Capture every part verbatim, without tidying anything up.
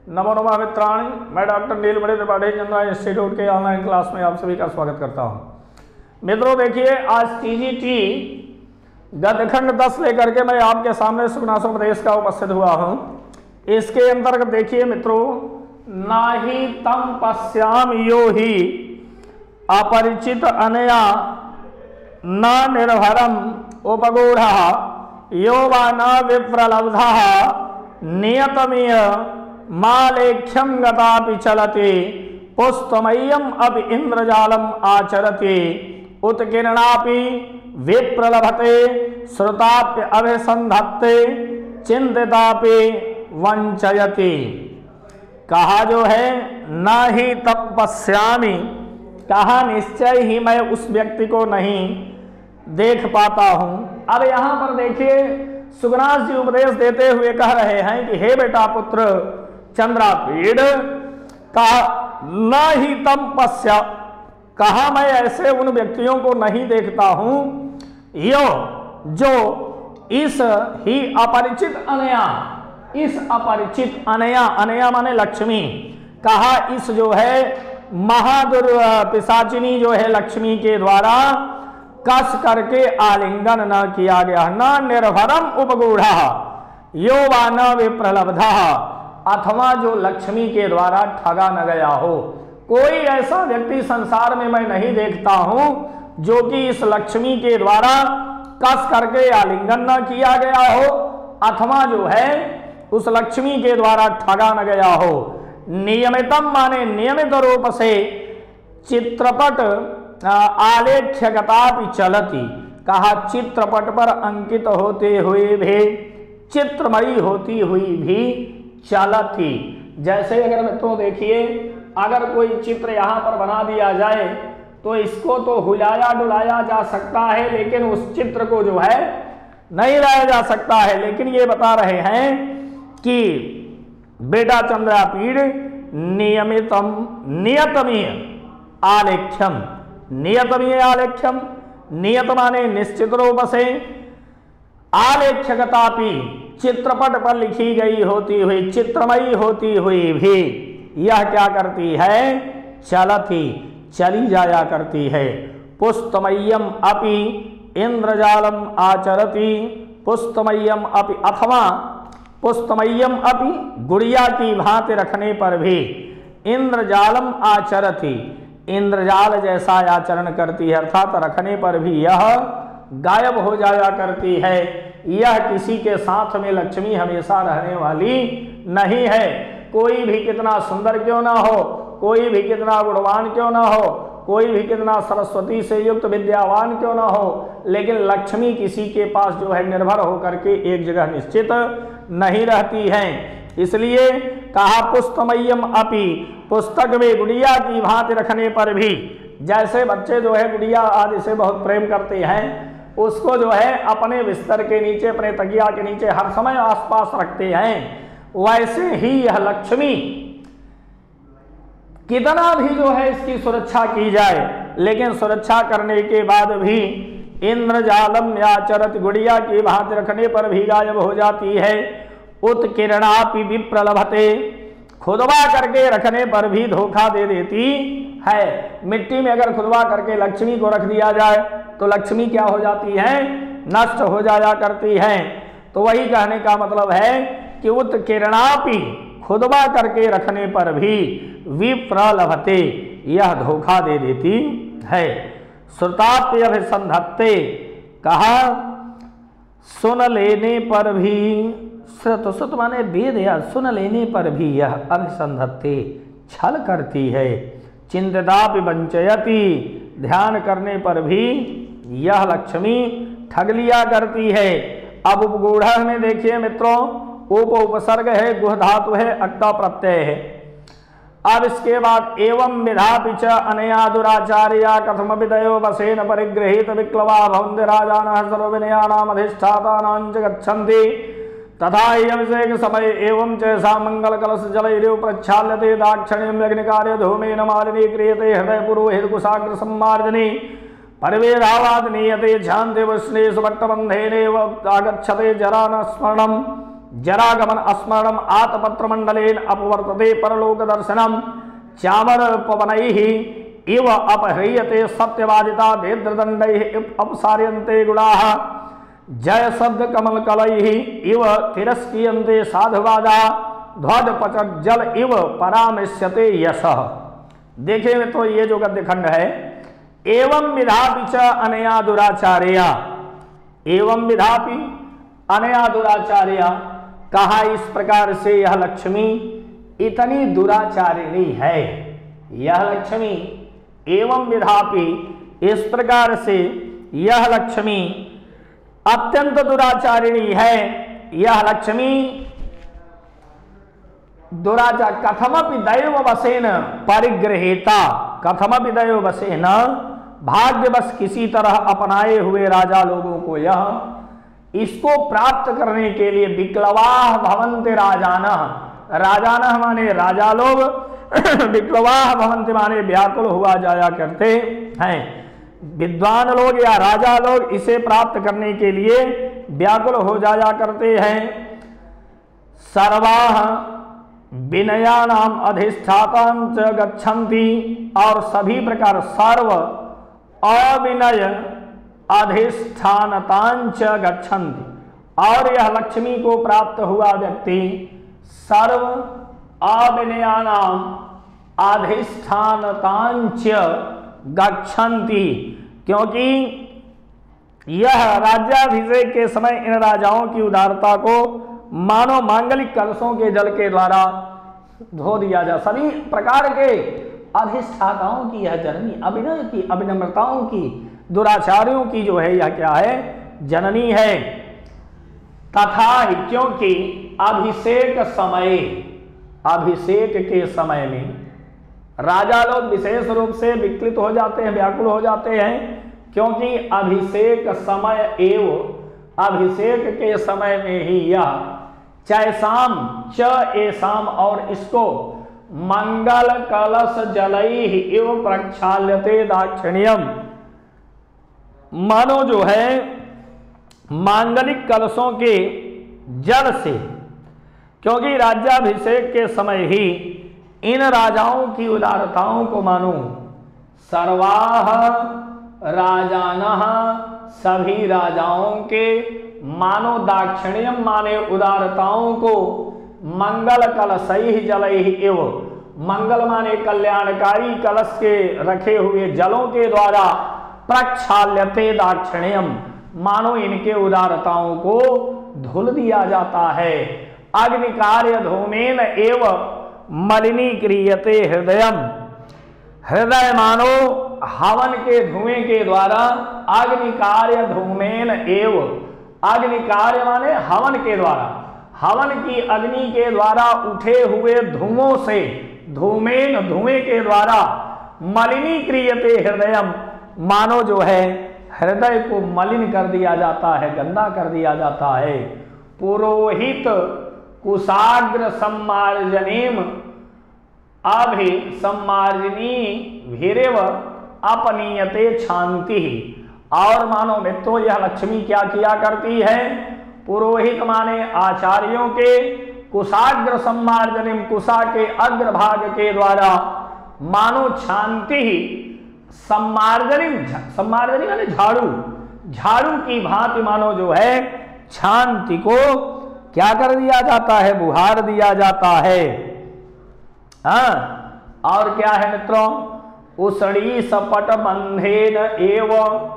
नमो नमः मित्राणि, मैं डॉक्टर नीलमणि त्रिपाठी चंद्रा इंस्टीट्यूट के ऑनलाइन क्लास में आप सभी का स्वागत करता हूं। मित्रों देखिए, आज टीजीटी गद्यखंड दस लेकर के मैं आपके सामने सुगनासोपदेश का उपस्थित हुआ हूं। इसके अंतर्गत देखिए मित्रों, नाहि तम पश्याम यो ही अपरिचित अनया न निर्भरम उपगूढ़ः यो वा न विप्रलब्धः नियतमिय मालेख्यम गतापि चलति पुस्तमय्यम अब इंद्रजालम आचरति उत्कीर्णापि विप्रलभते श्रुताप्य अभिसंधत्ते चिंतितापि वंचयति। कहा जो है न ही तपस्यामि, कहा निश्चय ही मैं उस व्यक्ति को नहीं देख पाता हूं। अब यहां पर देखिए, सुगनास जी उपदेश देते हुए कह रहे हैं कि हे बेटा पुत्र चंद्रापीड़, कहा न ही तम पश्या, कहा मैं ऐसे उन व्यक्तियों को नहीं देखता हूं यो जो इस ही अपरिचित अनया, इस अपरिचित अनया, अनया माने लक्ष्मी, कहा इस जो है महादुर पिशाचिनी जो है लक्ष्मी के द्वारा कस करके आलिंगन न किया गया, न निर्भरम उपगूढ़ः यो वा न विप्रलब्धः, अथवा जो लक्ष्मी के द्वारा ठगा न गया हो। कोई ऐसा व्यक्ति संसार में मैं नहीं देखता हूं जो कि इस लक्ष्मी के द्वारा कस करके आलिंगन न किया गया हो, अथवा जो है उस लक्ष्मी के द्वारा ठगा न गया हो। नियमितम माने नियमित रूप से चित्रपट आलेख्यगतापि चलति, कहा चित्रपट पर अंकित होते हुए भी, चित्रमयी होती हुई भी चलति। जैसे अगर मित्रों देखिए, अगर कोई चित्र यहाँ पर बना दिया जाए तो इसको तो हुलाया डुलाया जा सकता है, लेकिन उस चित्र को जो है नहीं लाया जा सकता है। लेकिन ये बता रहे हैं कि बेटा चंद्रापीड़ नियमितम नियतमीय आलेख्यम, नियतमीय आलेख्यम, नियत माने निश्चित रूप से, आलेख्यगतापि चित्रपट पर लिखी गई होती हुई, चित्रमयी होती हुई भी यह क्या करती है, चलती, चली जाया करती है। पुस्तमय्यम अपि इंद्रजालम आचरति, पुस्तमय्यम अपि, अथवा पुस्तमय्यम अपि गुड़िया की भांति रखने पर भी इंद्रजालम आचरति, इंद्रजाल जैसा आचरण करती है, अर्थात रखने पर भी यह गायब हो जाया करती है। यह किसी के साथ में लक्ष्मी हमेशा रहने वाली नहीं है। कोई भी कितना सुंदर क्यों ना हो, कोई भी कितना गुणवान क्यों ना हो, कोई भी कितना सरस्वती से युक्त विद्यावान क्यों ना हो, लेकिन लक्ष्मी किसी के पास जो है निर्भर होकर के एक जगह निश्चित नहीं रहती है। इसलिए कहा पुस्तमय्यम अपि, पुस्तक में गुड़िया की भांति रखने पर भी, जैसे बच्चे जो है गुड़िया आदि से बहुत प्रेम करते हैं, उसको जो है अपने बिस्तर के नीचे, अपने तकिया के नीचे हर समय आसपास रखते हैं, वैसे ही यह लक्ष्मी कितना भी जो है इसकी सुरक्षा की जाए, लेकिन सुरक्षा करने के बाद भी इंद्रजालम आचरति, गुड़िया की भांति रखने पर भी गायब हो जाती है। उत्कीर्णापि विप्रलभते, खुदवा करके रखने पर भी धोखा दे देती है। मिट्टी में अगर खुदवा करके लक्ष्मी को रख दिया जाए तो लक्ष्मी क्या हो जाती है, नष्ट हो जाया करती है। तो वही कहने का मतलब है कि उत्कीर्णापि, खुदवा करके रखने पर भी विप्रलभते, यह धोखा दे देती है। श्रुताप्य अभिसंधत्ते, कहा सुन लेने पर भी, श्रुत, श्रुत माने वेद, या सुन लेने पर भी यह अभिसंधत्ते, छल करती है। चिंतितापि वंचयति, ध्यान करने पर भी यह लक्ष्मी ठग लिया करती है। अब उपगूढ़ में देखिए मित्रों, उप उपसर्ग है, गुह धातु है, अक्ता प्रत्यय है। अब इसके बाद एवं विधापि च अनया दुराचार्या कथम विदयो वसेन परिगृहीत विक्लवा भवन्ति राजानः सर्वविनयानाम् अधिष्ठातानां च गच्छन्ति तथा अभिषेक समय एवं चैसा मंगल कलश जलैरेव प्रक्षाल्यते दाक्षिण्यं यज्ञकार्य धूमेन मालिनी क्रियते हृदय पुरोहित कुशाग्र सम्मार्जनी परिवेधावाद नीयते झान्ते वैष्णेश भट्टबन्धेनेव आगच्छते जरा न स्मरणम् जरागमन स्मरणम आतपत्र मंडलेन अपवर्तते परलोक दर्शनम चामर पवनैः इव अपह्रियते सत्यवादिता भेद्रदंडैः अपसार्यन्ते गुणाः जय शब्द कमल कलैः इव तिरस्क्रियन्ते साधुवादा ध्वज पचज्जल इव परामृश्यते यशः। देखिए मित्रों, ये जो गद्य खंड है, एवं विधापि च अनया दुराचार्या, एवं विधापि अनया दुराचार्या, कहा इस प्रकार से यह लक्ष्मी इतनी दुराचारिणी है। यह लक्ष्मी एवं विधापि, इस प्रकार से यह लक्ष्मी अत्यंत दुराचारिणी है। यह लक्ष्मी दुराचार कथमपि दैव वशेन परिगृहीता, कथमपि दैव वशेन भाग्यवश किसी तरह अपनाए हुए राजा लोगों को यह इसको प्राप्त करने के लिए विक्लवाह भवन्ति राजाना, राजाना माने राजा लोग, विक्लवाह भवन्ति माने व्याकुल हुआ जाया करते हैं। विद्वान लोग या राजा लोग इसे प्राप्त करने के लिए व्याकुल हो जाया करते हैं। सर्वाह विनयानाम अधिष्ठातांच गच्छन्ति, और सभी प्रकार सर्व अविनय अधिष्ठानतांच गच्छन्ति, और यह लक्ष्मी को प्राप्त हुआ व्यक्ति सर्व अविनयानाम अधिष्ठानतांच गच्छन्ति, क्योंकि यह राज्याभिषेक के समय इन राजाओं की उदारता को मानो मांगलिक कलशों के जल के द्वारा धो दिया जा। सभी प्रकार के अधिष्ठाताओं की यह जननी, अभिनय की, अभिनम्रताओं की, दुराचारियों की जो है यह क्या है, जननी है। तथा ही क्योंकि अभिषेक समय, अभिषेक के समय में राजा लोग विशेष रूप से विकलित हो जाते हैं, व्याकुल हो जाते हैं, क्योंकि अभिषेक समय एवं अभिषेक के समय में ही यह चैसाम च एसाम, और इसको मंगल कलश जलैः इव प्रक्षाल्यते दाक्षिण्यम, मानो जो है मांगलिक कलशों के जल से, क्योंकि राज्याभिषेक के समय ही इन राजाओं की उदारताओं को मानो सर्वाह राजानः, सभी राजाओं के मानो दाक्षिण्यम माने उदारताओं को मंगल कलशैः जलैः एव, मंगल माने कल्याणकारी कलश के रखे हुए जलों के द्वारा प्रक्षाल्यते दाक्षिण्यम, मानो इनके उदारताओं को धुल दिया जाता है। अग्निकार्य धूमेन एव मलिनी क्रियते हृदयम, हृदय मानो हवन के धुएं के द्वारा, अग्निकार्य धूमेन एव, अग्निकार्य माने हवन के द्वारा, हवन की अग्नि के द्वारा उठे हुए धुओं से, धूमेन धुएं के द्वारा, मलिनी क्रियते हृदयम, मानो जो है हृदय को मलिन कर दिया जाता है, गंदा कर दिया जाता है। पुरोहित कुशाग्र सम्मार्जनीम अभि सम्मार्जनी भीरेव अपनीयते शांति, और मानो मित्रों यह लक्ष्मी क्या किया करती है, पुरोहित माने आचार्यों के कुशाग्र सम्मार्जनीम, कुशा के अग्रभाग के द्वारा मानो शांति, सम्मार्जनी, सम्मार्जनी माने झाड़ू, झाड़ू की भांति मानो जो है शांति को क्या कर दिया जाता है, बुहार दिया जाता है। हाँ, और क्या है मित्रों, उसड़ी सपट बंधेन एव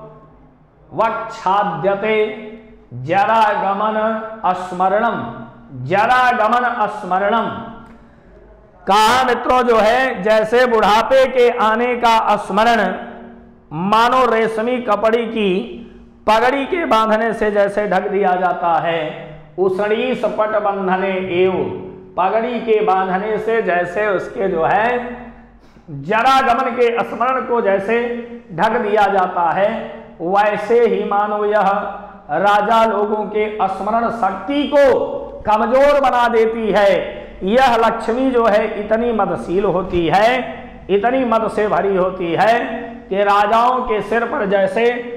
वक्षाद्यते जरा गमन स्मरणम, जरा गमन स्मरणम, कहा मित्रों जो है जैसे बुढ़ापे के आने का स्मरण मानो रेशमी कपड़ी की पगड़ी के बांधने से जैसे ढक दिया जाता है, उसड़ी सपट बंधने एव, पगड़ी के बांधने से जैसे उसके जो है जरा गमन के स्मरण को जैसे ढक दिया जाता है, वैसे ही मानो यह राजा लोगों के स्मरण शक्ति को कमजोर बना देती है। यह लक्ष्मी जो है इतनी मदशील होती है, इतनी मद से भरी होती है कि राजाओं के सिर पर जैसे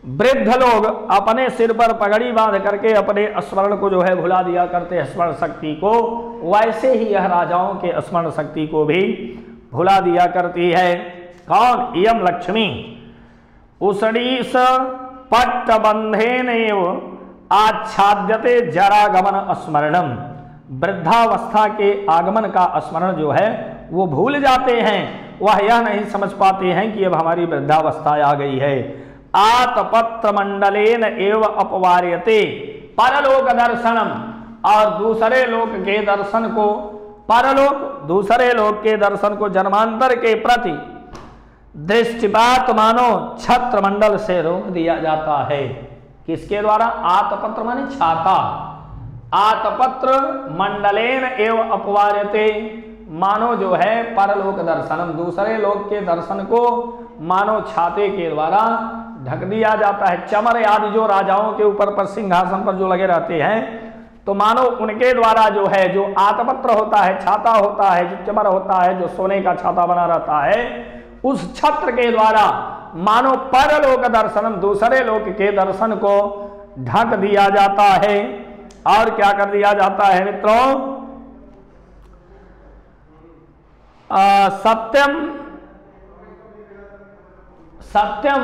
वृद्ध लोग अपने सिर पर पगड़ी बांध करके अपने स्मरण को जो है भुला दिया करते हैं, स्मरण शक्ति को, वैसे ही यह राजाओं के स्मरण शक्ति को भी भुला दिया करती है। कौन? इयम लक्ष्मी उसडीस पट्टबंधेन आच्छाद्यते जरागमन स्मरणम। वृद्धावस्था के आगमन का स्मरण जो है वो भूल जाते हैं, वह यह नहीं समझ पाते हैं कि अब हमारी वृद्धावस्था आ गई है। आतपत्र मंडलेन एव अपवार्यते परलोक दर्शनम, और दूसरे लोक के दर्शन को, परलोक दूसरे लोक के दर्शन को जन्मांतर के प्रति दृष्टिपात मानो छत्र मंडल से रोक दिया जाता है। किसके द्वारा? आतपत्र माने छाता, आतपत्र मंडलेन एव अपवार्यते, मानो जो है परलोक दर्शनम, दूसरे लोक के दर्शन को मानो छाते के द्वारा ढक दिया जाता है। चमर आदि जो राजाओं के ऊपर पर सिंहासन पर जो लगे रहते हैं, तो मानो उनके द्वारा जो है, जो आतपत्र होता है, छाता होता है, जो चमर होता है, जो सोने का छाता बना रहता है, उस छत्र के द्वारा मानो परलोक दर्शनम, दूसरे लोक के दर्शन को ढक दिया जाता है। और क्या कर दिया जाता है मित्रों? आ, सत्यम सत्यम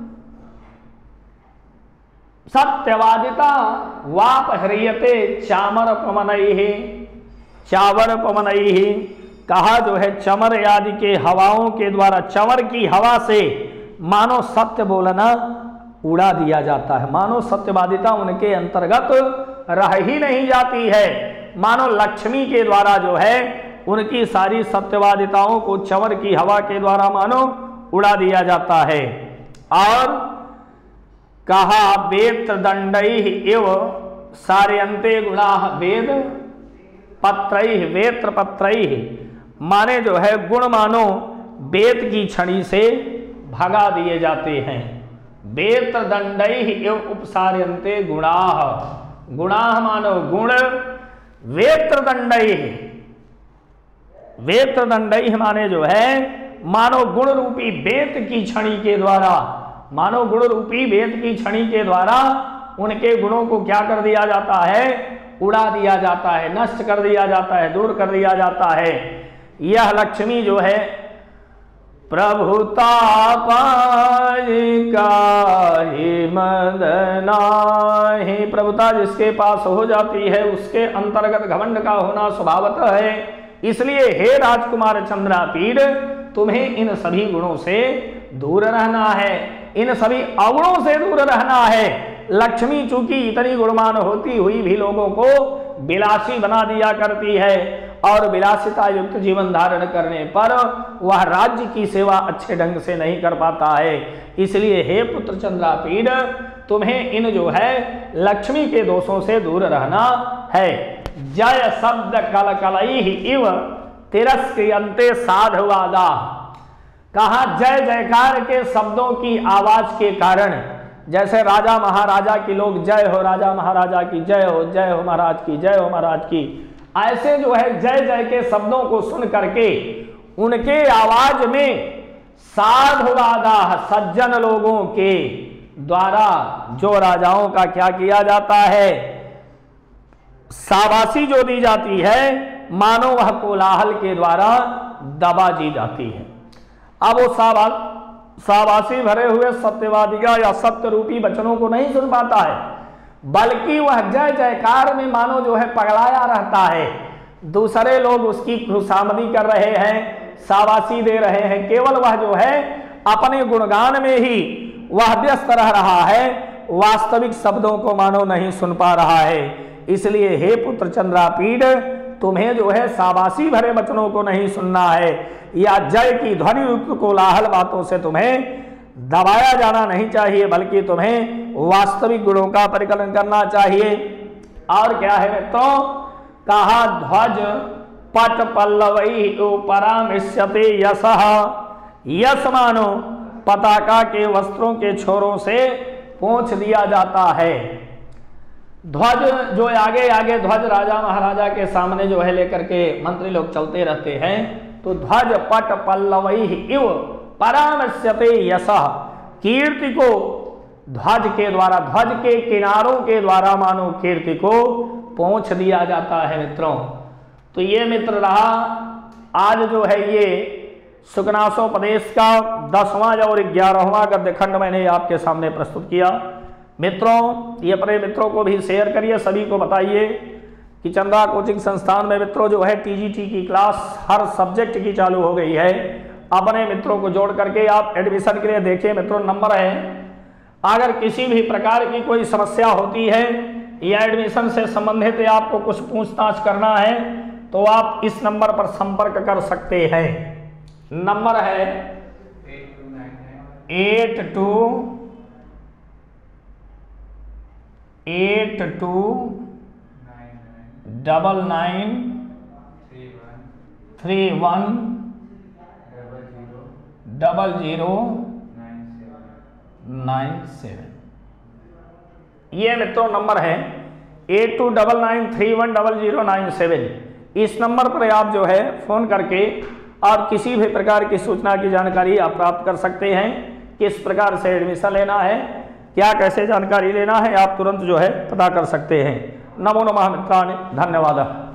सत्यवादिता वापह्रियते चामर पवनैहि चावर पवनैहि। कहा जो है चमर आदि के हवाओं के द्वारा, चमर की हवा से मानो सत्य बोलना उड़ा दिया जाता है, मानो सत्यवादिता उनके अंतर्गत रह ही नहीं जाती है, मानो लक्ष्मी के द्वारा जो है उनकी सारी सत्यवादिताओं को चमर की हवा के द्वारा मानो उड़ा दिया जाता है। और कहा वेत्र दंडैः इव सारयन्ते गुणाः वेद पत्रैः वेत्र पत्रैः, माने जो है गुण मानो वेद की छड़ी से भगा दिए जाते हैं। वेत्र दंडैः इव उपसार्यन्ते गुणाः, गुणाः मानो गुण, वेत्र दंडैः, वेत्र दंडैः माने जो है मानो गुण रूपी वेद की छड़ी के द्वारा, मानो गुण रूपी वेद की छड़ी के द्वारा उनके गुणों को क्या कर दिया जाता है? उड़ा दिया जाता है, नष्ट कर दिया जाता है, दूर कर दिया जाता है। यह लक्ष्मी जो है प्रभुता पाई काहि मदनाहि, प्रभुता जिसके पास हो जाती है उसके अंतर्गत घमंड का होना स्वभावतः है। इसलिए हे राजकुमार चंद्रापीड, तुम्हें इन सभी गुणों से दूर रहना है, इन सभी अवगुणों से दूर रहना है। लक्ष्मी चूंकि इतनी गुणवान होती हुई भी लोगों को विलासी बना दिया करती है, और विलासिता युक्त जीवन धारण करने पर वह राज्य की सेवा अच्छे ढंग से नहीं कर पाता है। इसलिए हे पुत्र चंद्रापीड, तुम्हें इन जो है लक्ष्मी के दोषों से दूर रहना है। जय शब्द कल कलैः इव तिरस्क्रियन्ते साधुवादा, कहा जय जयकार के शब्दों की आवाज के कारण, जैसे राजा महाराजा की लोग जय हो राजा महाराजा की जय हो, जय हो महाराज की जय हो महाराज की, ऐसे जो है जय जय के शब्दों को सुन करके उनके आवाज में साधुवादा, सज्जन लोगों के द्वारा जो राजाओं का क्या किया जाता है? शाबाशी जो दी जाती है, मानो वह कोलाहल के द्वारा दबा दी जाती है। अब वो शाबा शाबाशी भरे हुए सत्यवादिका या सत्य रूपी वचनों को नहीं सुन पाता है, बल्कि वह जय जयकार में मानो जो है पगलाया रहता है। दूसरे लोग उसकी खुशामदी कर रहे हैं, शाबाशी दे रहे हैं, केवल वह जो है अपने गुणगान में ही वह व्यस्त रह रहा है, वास्तविक शब्दों को मानो नहीं सुन पा रहा है। इसलिए हे पुत्र चंद्रापीड, तुम्हें जो है शाबाशी भरे वचनों को नहीं सुनना है, या जय की ध्वनि युक्त कोलाहल बातों से तुम्हें दबाया जाना नहीं चाहिए, बल्कि तुम्हें वास्तविक गुणों का परिकलन करना चाहिए। और क्या है तो कहा ध्वज पट पल्लवैः परामृश्यते यशः, यश मानो पताका के वस्त्रों के छोरों से पोंछ दिया जाता है। ध्वज जो आगे आगे ध्वज राजा महाराजा के सामने जो है लेकर के मंत्री लोग चलते रहते हैं, तो ध्वज पट पल्लवैः इव परामृश्यते यशः, कीर्ति को ध्वज के द्वारा, ध्वज के किनारों के द्वारा मानव कीर्ति को पहुंच दिया जाता है मित्रों। तो ये मित्र रहा आज जो है ये सुकनासोपदेश का दसवां और ग्यारहवां गद्यखंड मैंने आपके सामने प्रस्तुत किया। मित्रों ये अपने मित्रों को भी शेयर करिए, सभी को बताइए कि चंदा कोचिंग संस्थान में मित्रों जो है टीजीटी की क्लास हर सब्जेक्ट की चालू हो गई है। अपने मित्रों को जोड़ करके आप एडमिशन के लिए देखिए मित्रों, नंबर है, अगर किसी भी प्रकार की कोई समस्या होती है या एडमिशन से संबंधित आपको कुछ पूछताछ करना है तो आप इस नंबर पर संपर्क कर सकते हैं। नंबर है eight two eight two double nine three one double zero nine seven. ये मित्रों नंबर है eight two double nine three one double zero nine seven. इस नंबर पर आप जो है फोन करके और किसी भी प्रकार की सूचना की जानकारी आप प्राप्त कर सकते हैं। किस प्रकार से एडमिशन लेना है, क्या कैसे जानकारी लेना है, आप तुरंत जो है पता कर सकते हैं। नमो नमः मित्राणि, धन्यवाद।